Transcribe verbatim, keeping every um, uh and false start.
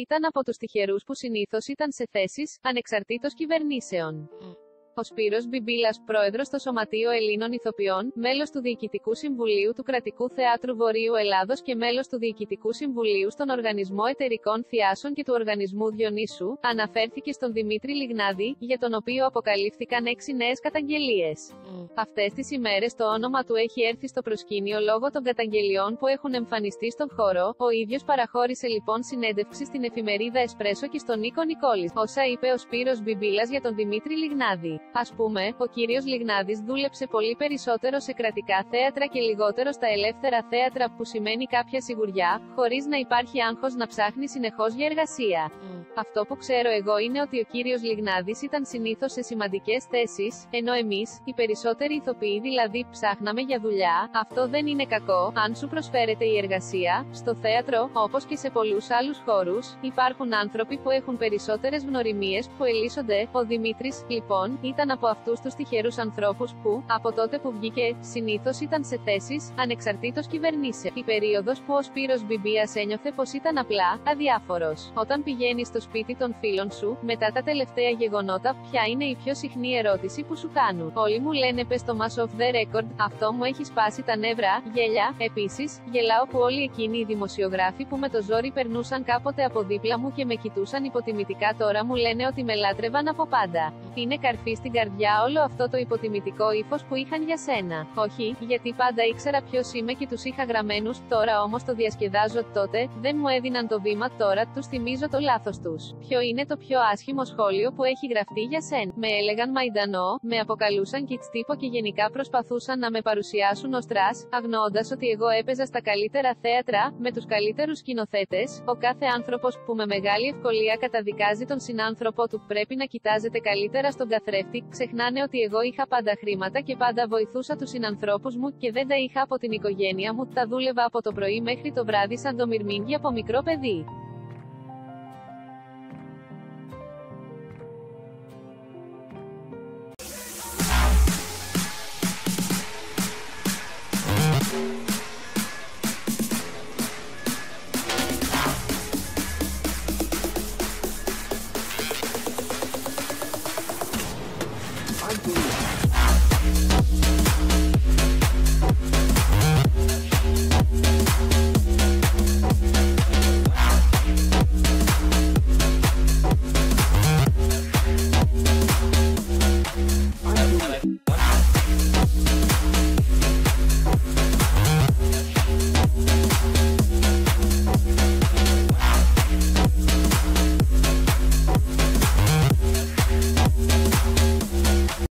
ήταν από τους τυχερούς που συνήθως ήταν σε θέσεις, ανεξαρτήτως κυβερνήσεων. Ο Σπύρος Μπιμπίλας, πρόεδρος στο Σωματείο Ελλήνων Ηθοποιών, μέλος του Διοικητικού Συμβουλίου του Κρατικού Θεάτρου Βορείου Ελλάδος και μέλος του Διοικητικού Συμβουλίου στον Οργανισμό Εταιρικών Θειάσεων και του Οργανισμού Διονύσου, αναφέρθηκε στον Δημήτρη Λιγνάδη, για τον οποίο αποκαλύφθηκαν έξι νέες καταγγελίες. Mm. Αυτές τις ημέρες το όνομα του έχει έρθει στο προσκήνιο λόγω των καταγγελιών που έχουν εμφανιστεί στον χώρο. Ο ίδιος παραχώρησε λοιπόν συνέντευξη στην εφημερίδα Εσπρέσο και στον Νίκο Νικόλης. Όσα είπε ο Σπύρος Μπιμπίλας για τον Δημήτρη Λιγνάδη. Ας πούμε, ο κύριος Λιγνάδης δούλεψε πολύ περισσότερο σε κρατικά θέατρα και λιγότερο στα ελεύθερα θέατρα, που σημαίνει κάποια σιγουριά, χωρίς να υπάρχει άγχος να ψάχνει συνεχώς για εργασία. Mm. Αυτό που ξέρω εγώ είναι ότι ο κύριος Λιγνάδης ήταν συνήθως σε σημαντικές θέσεις, ενώ εμείς, οι περισσότεροι ηθοποιοί δηλαδή, ψάχναμε για δουλειά. Αυτό δεν είναι κακό, αν σου προσφέρεται η εργασία. Στο θέατρο, όπως και σε πολλούς άλλους χώρους, υπάρχουν άνθρωποι που έχουν περισσότερες γνωριμίες, που ελίσσονται. Ο Δημήτρης, λοιπόν, ήταν από αυτούς τους τυχερούς ανθρώπους που, από τότε που βγήκε, συνήθως ήταν σε θέσεις, ανεξαρτήτως κυβερνήσεων. Η περίοδος που ο Σπύρος Μπιμπίλας ένιωθε πως ήταν απλά αδιάφορος. Όταν πηγαίνεις στο σπίτι των φίλων σου, μετά τα τελευταία γεγονότα, ποια είναι η πιο συχνή ερώτηση που σου κάνουν? Όλοι μου λένε πες το μας off the record, αυτό μου έχει σπάσει τα νεύρα, γέλια. Επίσης, γελάω που όλοι εκείνοι οι δημοσιογράφοι που με το ζόρι περνούσαν κάποτε από δίπλα μου και με κοιτούσαν υποτιμητικά τώρα μου λένε ότι με λάτρευαν από πάντα. Είναι καρφί στην καρδιά όλο αυτό το υποτιμητικό ύφος που είχαν για σένα. Όχι, γιατί πάντα ήξερα ποιος είμαι και τους είχα γραμμένους, τώρα όμως το διασκεδάζω. Τότε, δεν μου έδιναν το βήμα, τώρα τους θυμίζω το λάθος τους. Ποιο είναι το πιο άσχημο σχόλιο που έχει γραφτεί για σένα? Με έλεγαν μαϊντανό, με αποκαλούσαν κιτστύπο και γενικά προσπαθούσαν να με παρουσιάσουν ως τρας, αγνοώντας ότι εγώ έπαιζα στα καλύτερα θέατρα, με τους καλύτερους σκηνοθέτες. Ο κάθε άνθρωπος που με μεγάλη ευκολία καταδικάζει τον συνάνθρωπό του πρέπει να κοιτάζεται καλύτερα στον καθρέφτη. Ξεχνάνε ότι εγώ είχα πάντα χρήματα και πάντα βοηθούσα τους συνανθρώπους μου, και δεν τα είχα από την οικογένεια μου. Τα δούλευα από το πρωί μέχρι το βράδυ σαν το μυρμήγκι από μικρό παιδί. Unbelievable.